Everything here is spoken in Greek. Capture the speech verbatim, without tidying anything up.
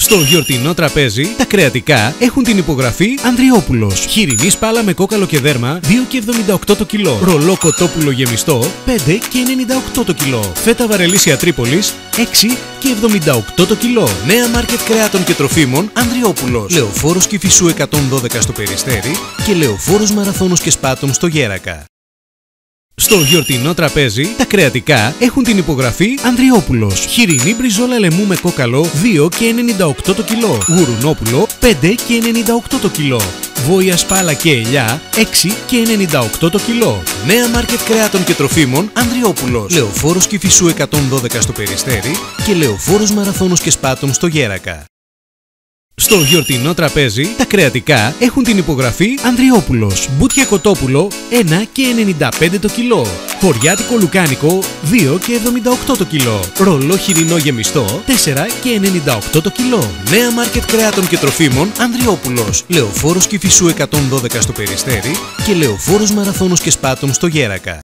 Στο γιορτινό τραπέζι, τα κρεατικά έχουν την υπογραφή Ανδριόπουλος. Χοιρινή σπάλα με κόκαλο και δέρμα, δύο και εβδομήντα οκτώ το κιλό. Ρολό κοτόπουλο γεμιστό, πέντε και ενενήντα οκτώ το κιλό. Φέτα βαρελίσια Τρίπολης, έξι και εβδομήντα οκτώ το κιλό. Νέα μάρκετ κρεάτων και τροφίμων Ανδριόπουλος. Λεωφόρος Κηφισού εκατόν δώδεκα στο Περιστέρι και Λεωφόρος Μαραθώνος και Σπάτων στο Γέρακα. Στο γιορτινό τραπέζι, τα κρεατικά έχουν την υπογραφή Ανδριόπουλος. Χοιρινή μπριζόλα λαιμού με κόκαλο, δύο και ενενήντα οκτώ το κιλό. Γουρουνόπουλο, πέντε και ενενήντα οκτώ το κιλό. Βόια σπάλα και ελιά, έξι και ενενήντα οκτώ το κιλό. Νέα μάρκετ κρεάτων και τροφίμων Ανδριόπουλος. Λεωφόρος Κηφισού εκατόν δώδεκα στο Περιστέρι και Λεωφόρος Μαραθώνος και Σπάτων στο Γέρακα. Στο γιορτινό τραπέζι, τα κρεατικά έχουν την υπογραφή Ανδριόπουλος. Μπούτια κοτόπουλο, ένα και ενενήντα πέντε το κιλό. Χωριάτικο λουκάνικο, δύο και εβδομήντα οκτώ το κιλό. Ρολό χοιρινό γεμιστό, τέσσερα και ενενήντα οκτώ το κιλό. Νέα μάρκετ κρεάτων και τροφίμων Ανδριόπουλος. Λεωφόρος Κηφισού εκατόν δώδεκα στο Περιστέρι και Λεωφόρος Μαραθώνος και Σπάτων στο Γέρακα.